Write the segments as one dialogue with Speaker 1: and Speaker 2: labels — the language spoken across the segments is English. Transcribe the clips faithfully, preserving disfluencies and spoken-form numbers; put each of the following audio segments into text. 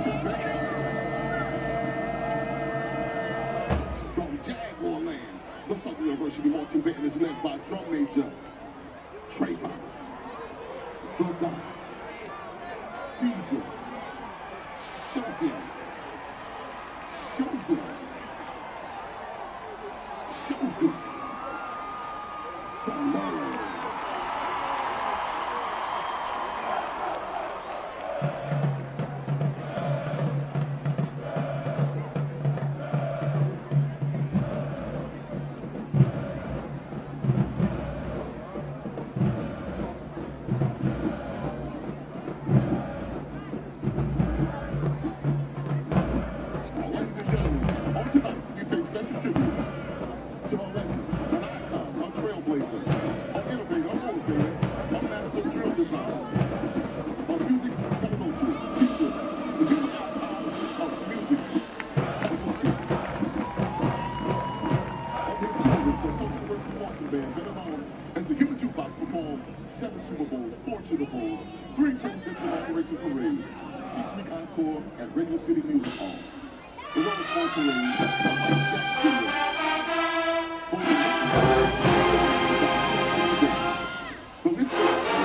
Speaker 1: From Jaguar Land, the Southern University Marching Band is led by drum major Prairie, the Don, Caesar, Shogun, Shogun, Shogun, Salon. As the human Jukebox performed seven Super Bowls, four Super Bowls, three presidential inauguration parades, six-week encore at Radio City Music Hall. The Rose Bowl Parade, the Mike Jack The list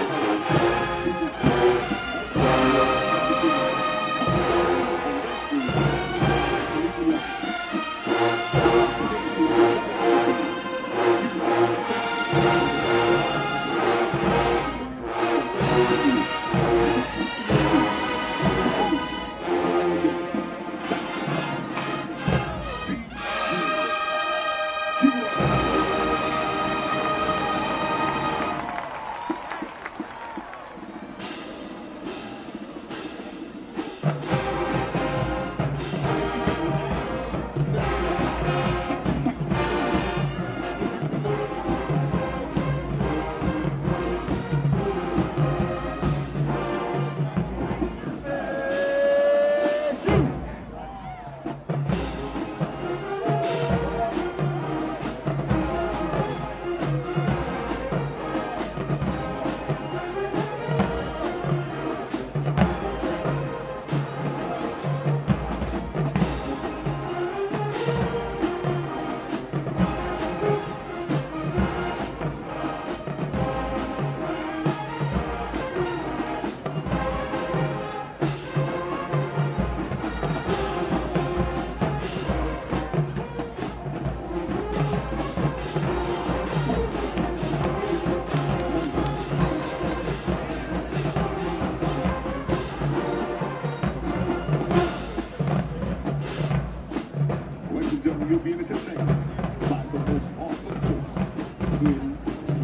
Speaker 1: you'll be entertained by the most awesome force in the universe.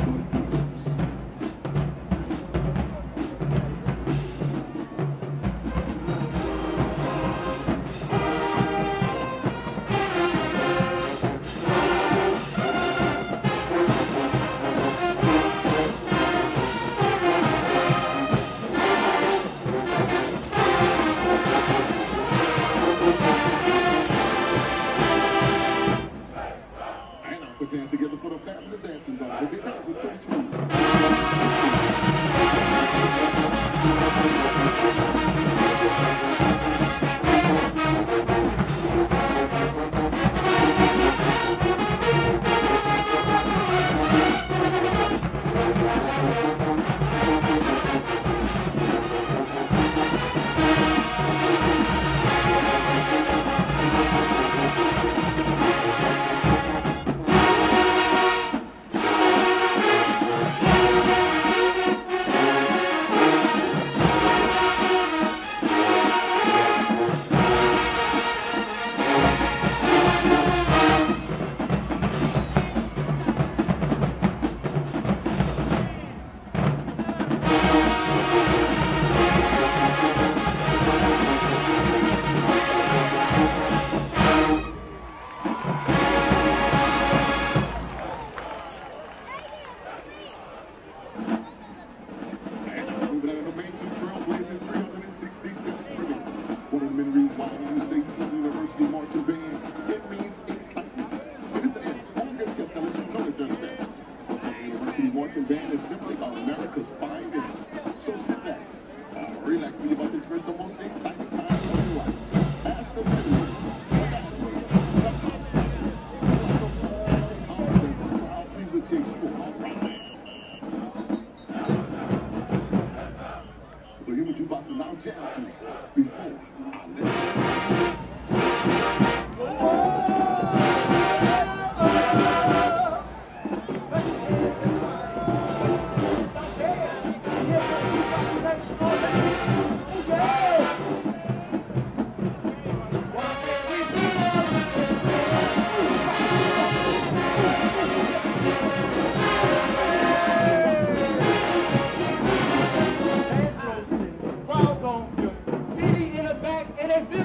Speaker 1: Put your hands together for the family dancing dog. The big dance of twenty-two. One of the many reasons why when you say Southern University Marching Band, it means excitement. It is the S. Hold your chest, now let you know that they're the best. The Southern University Marching Band is simply America's finest. So sit back, uh, relax, we're about to experience the most exciting time of your life. before
Speaker 2: and they feel